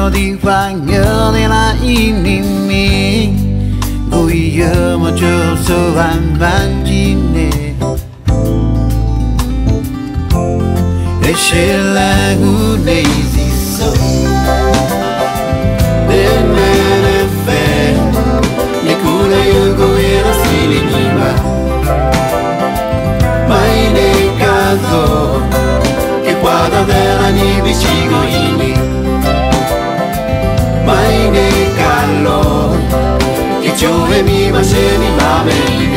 nó đi qua nhớ thế là ini mi Gui nhớ mà chờ sơ van chi nè E se la gune si so Ne ne fe Ne kune yu gui la si li nima Mai ne caso Che guarda della ni vicino ini Mai ne callo Che giove mi ma se mi va bene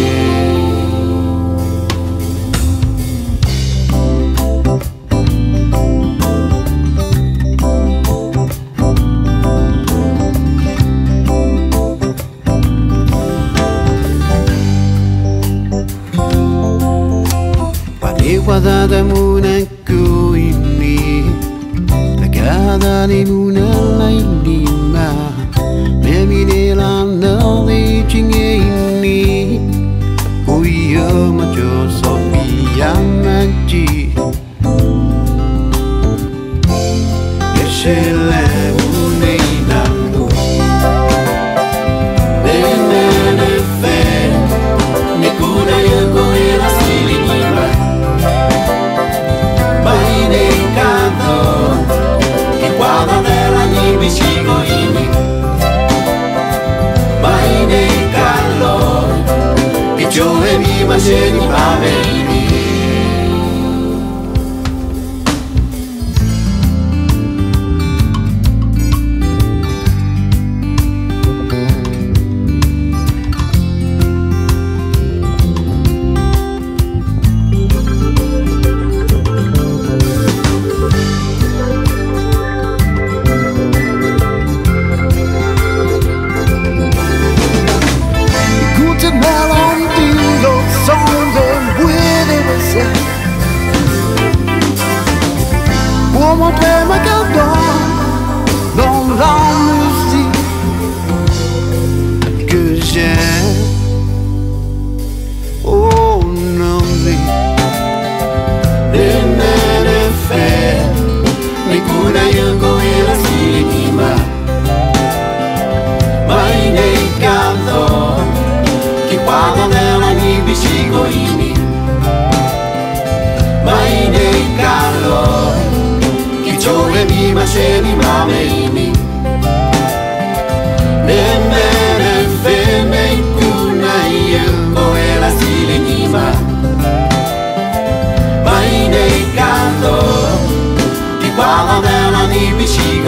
Guardate muna ini Legata di muna la inima Me mine la nove cinge ini Cui io ma ciò so via maggi E se le mune in anno Ne fe Ne cura io come la stilinima Mai nei canto Che guarda della ni vicino ini Mai nei callo Che giove mi ma se ni va bene Uomo prima che non l'ammusì che c'è oh non vi ne fe ne cura io come la sinima mai nei canto che guarda nella mia vicino ini mai nei callo Giove mi ma se mi mame ini Ne fe me kuna io Come la stile nima Mai nei canto Ti guarda nella ni vicino